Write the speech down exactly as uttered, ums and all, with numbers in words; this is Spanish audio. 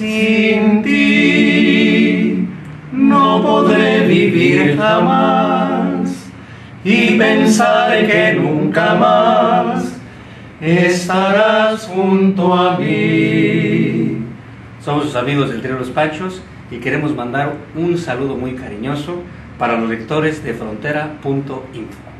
Sin ti no podré vivir jamás y pensar que nunca más estarás junto a mí. Somos sus amigos del Trío Los Panchos y queremos mandar un saludo muy cariñoso para los lectores de frontera punto info.